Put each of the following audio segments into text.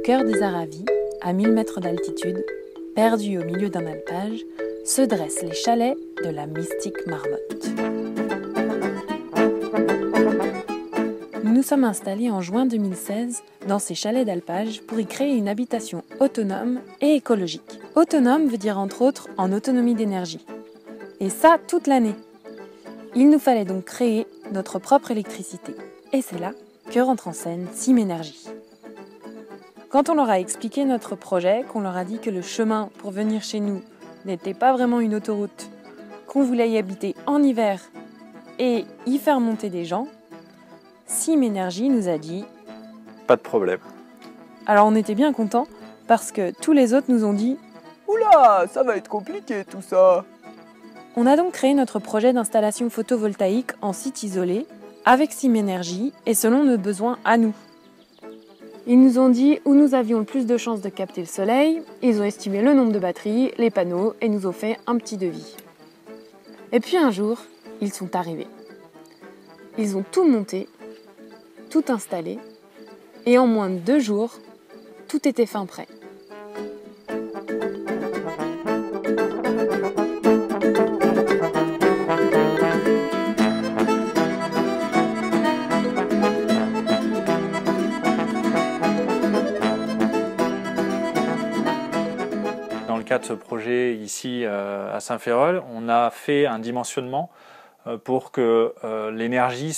cœur des Aravis, à 1000 mètres d'altitude, perdus au milieu d'un alpage, se dressent les chalets de la mystique marmotte. Nous nous sommes installés en juin 2016 dans ces chalets d'alpage pour y créer une habitation autonome et écologique. Autonome veut dire entre autres en autonomie d'énergie. Et ça toute l'année. Il nous fallait donc créer notre propre électricité. Et c'est là que rentre en scène Simenergie. Quand on leur a expliqué notre projet, qu'on leur a dit que le chemin pour venir chez nous n'était pas vraiment une autoroute, qu'on voulait y habiter en hiver et y faire monter des gens, Simenergie nous a dit « Pas de problème ». Alors on était bien contents parce que tous les autres nous ont dit « Oula, ça va être compliqué tout ça ». On a donc créé notre projet d'installation photovoltaïque en site isolé avec Simenergie et selon nos besoins à nous. Ils nous ont dit où nous avions le plus de chances de capter le soleil, ils ont estimé le nombre de batteries, les panneaux et nous ont fait un petit devis. Et puis un jour, ils sont arrivés. Ils ont tout monté, tout installé et en moins de 2 jours, tout était fin prêt. Dans le cadre de ce projet ici à Saint-Ferrol, on a fait un dimensionnement pour que l'énergie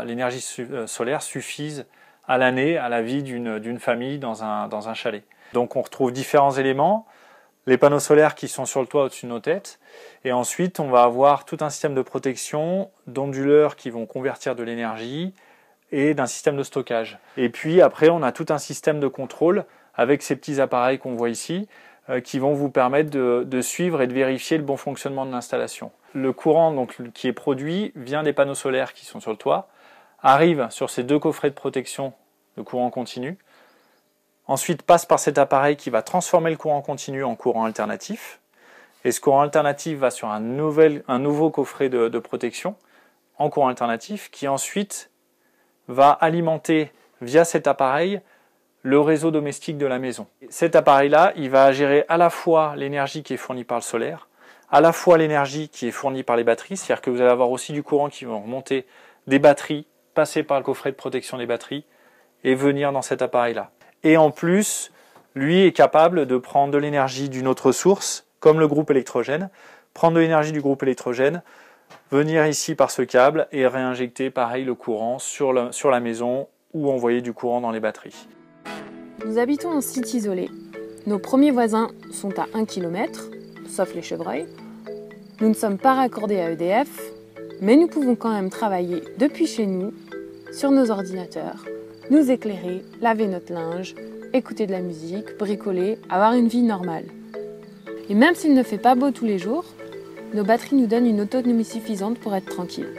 solaire suffise à l'année, à la vie d'une famille dans un chalet. Donc on retrouve différents éléments, les panneaux solaires qui sont sur le toit au-dessus de nos têtes, et ensuite on va avoir tout un système de protection, d'onduleurs qui vont convertir de l'énergie et d'un système de stockage. Et puis après on a tout un système de contrôle avec ces petits appareils qu'on voit ici, qui vont vous permettre de suivre et de vérifier le bon fonctionnement de l'installation. Le courant donc, qui est produit vient des panneaux solaires qui sont sur le toit, arrive sur ces 2 coffrets de protection de courant continu, ensuite passe par cet appareil qui va transformer le courant continu en courant alternatif, et ce courant alternatif va sur un nouveau coffret de protection en courant alternatif qui ensuite va alimenter via cet appareil le réseau domestique de la maison. Cet appareil-là, il va gérer à la fois l'énergie qui est fournie par le solaire, à la fois l'énergie qui est fournie par les batteries, c'est-à-dire que vous allez avoir aussi du courant qui va remonter des batteries, passer par le coffret de protection des batteries et venir dans cet appareil-là. Et en plus, lui est capable de prendre de l'énergie d'une autre source, comme le groupe électrogène, prendre de l'énergie du groupe électrogène, venir ici par ce câble et réinjecter pareil le courant sur la maison ou envoyer du courant dans les batteries. Nous habitons en site isolé. Nos premiers voisins sont à 1 km, sauf les chevreuils. Nous ne sommes pas raccordés à EDF, mais nous pouvons quand même travailler depuis chez nous, sur nos ordinateurs, nous éclairer, laver notre linge, écouter de la musique, bricoler, avoir une vie normale. Et même s'il ne fait pas beau tous les jours, nos batteries nous donnent une autonomie suffisante pour être tranquilles.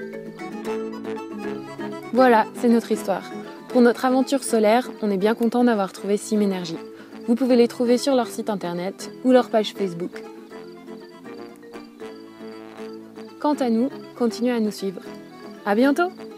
Voilà, c'est notre histoire. Pour notre aventure solaire, on est bien content d'avoir trouvé Simenergie. Vous pouvez les trouver sur leur site internet ou leur page Facebook. Quant à nous, continuez à nous suivre. À bientôt!